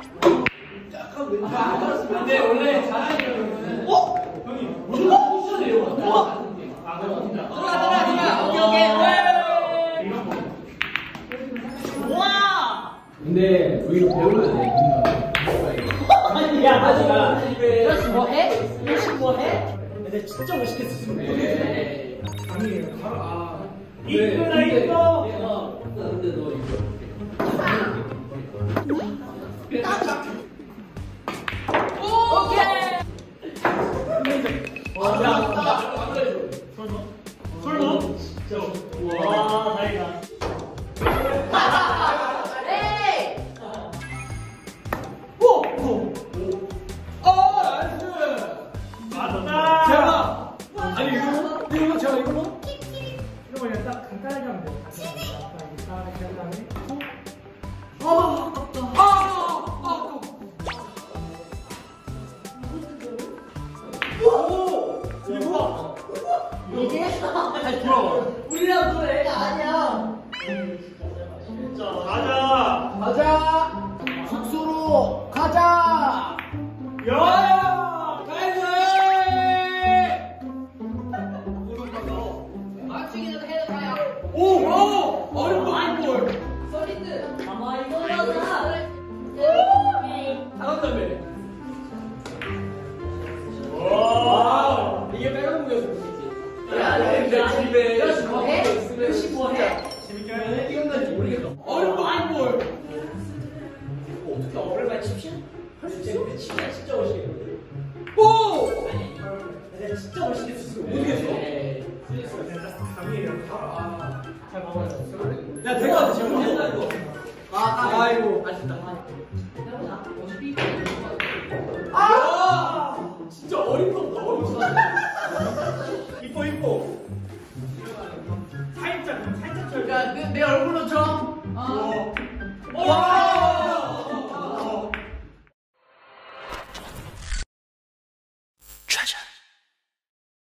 약간 왠지 근데 원래 잘하는 형이 무조건 쿠션이에요. 들어가. 오케이. 우와. 근데 브이로 배우면 돼. 야, 하지마. 열심히 뭐 해? 근데 진짜 멋있게 쓰시네. 아니에요. 이쁘다. 근데 너 이거. 오케이. 설마? 와, 다행이다. 제가 아니 이거 제가 이거 이거 그냥 딱 간단하게 하면 돼요. 간단하게 한 다음에 우리랑 또 애가 아니야. 가자. 숙소로 가자. 야! 맞추기는 해도 가요. 오! 어렵다 볼. 소리드. 아마 이거잖아. 잘한다며. 와! 이게 빨간 무게여서 보이지. 야, 근데 집에 열심히 뭐 해? 열심히 뭐 해? 재밌게 하네. 기억나지 모르겠다. 어렵다 볼. 어떻게 오랜만에 칩시야? 진짜 칩시야 진짜 멋있겠거든. 오! 근데 진짜 멋있게 쳤어. 모르겠어. 감이에요. 잘 먹어요. 야, 될 것 같아, 지금. 된다 이거. 아이고. 아쉽다. 해보자. 어차피 진짜 어림없다, 어림없다. 이뻐. 살짝 쳐. 그러니까 내 얼굴